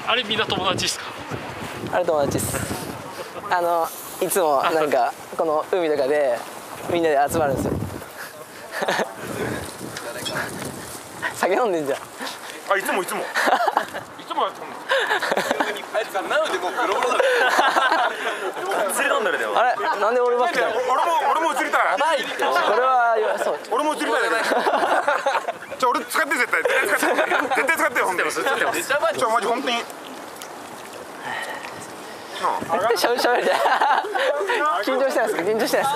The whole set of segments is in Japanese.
あれみんな友達ですか？ あれ友達です。いつもなんかこの海とかでみんなで集まるんですよ。酒飲んでんじゃん。 あ、いつもいつもいつもやってんの。 あいつなのでもうボロボロだ。釣り飲んだらだよ。 あれなんで俺ばっかり。 俺も映りたい。 これはそう。 俺も映りたいね。じゃあ俺使って絶対使ってよ本当に。マジ本当に。 しゃべりで。緊張してないですか？緊張してないです。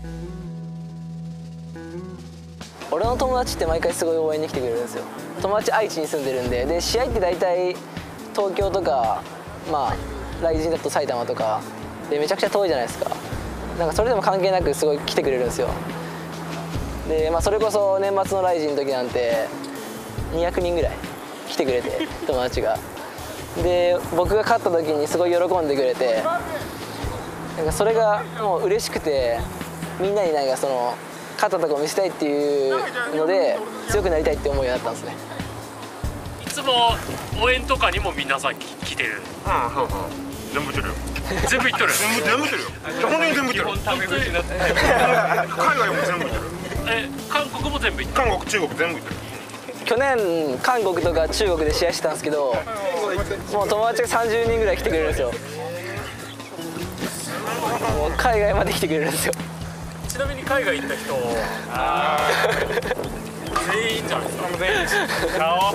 俺の友達って毎回すごい応援に来てくれるんですよ。友達愛知に住んでるんで、で試合って大体東京とかまあ雷神だと埼玉とかでめちゃくちゃ遠いじゃないですか。なんかそれでも関係なくすごい来てくれるんですよ。でまあそれこそ年末の雷神の時なんて200人ぐらい来てくれて友達が。で僕が勝った時にすごい喜んでくれて、なんかそれがもう嬉しくて、みんなになんかその勝ったとこを見せたいっていうので強くなりたいって思いになったんですね。 いつも応援とかにも皆さん来てる。 全部行ってるよ。 全部行っとる。 全部行ってるよ。本当に全部行ってる。 タメ口になって。 海外も全部行ってる。 韓国も全部行ってる。 韓国、中国全部行ってる。 去年韓国とか中国で試合してたんですけど、もう友達が30人ぐらい来てくれるんですよ。もう海外まで来てくれるんですよ。 ちなみに海外行った人全員じゃないですか。全員顔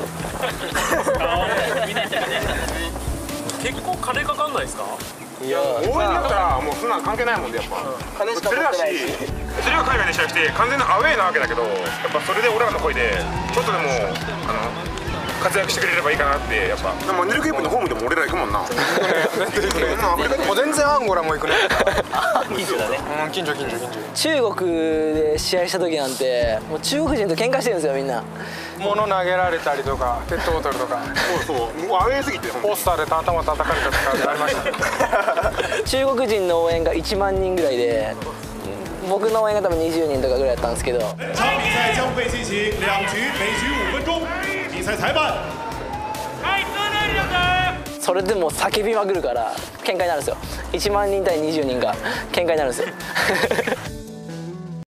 結構金かかんないですか？ いや応援だったらもうそんなの関係ないもんで、やっぱ金しか釣りだし、釣りは海外で試合して完全なアウェーなわけだけど、やっぱそれで俺らの声でちょっとでも活躍してくれればいいかなって。やっぱマネルケープのホームでも俺ら行くもんな。もう全然アンゴラも行くね。 近所だね。 近所。 中国で試合した時なんてもう中国人と喧嘩してるんですよみんな。 物投げられたりとかペットボトルとかそうもうアウェーすぎてポスターで頭叩かれたとかありましたね。 中国人の応援が1万人ぐらいで、僕の応援が多分20人とかぐらいだったんですけど。 场比赛将会进行2局，每局5分钟。比赛裁判。 それでも叫びまくるから喧嘩になるんですよ。1万人対20人が喧嘩になるんですよ。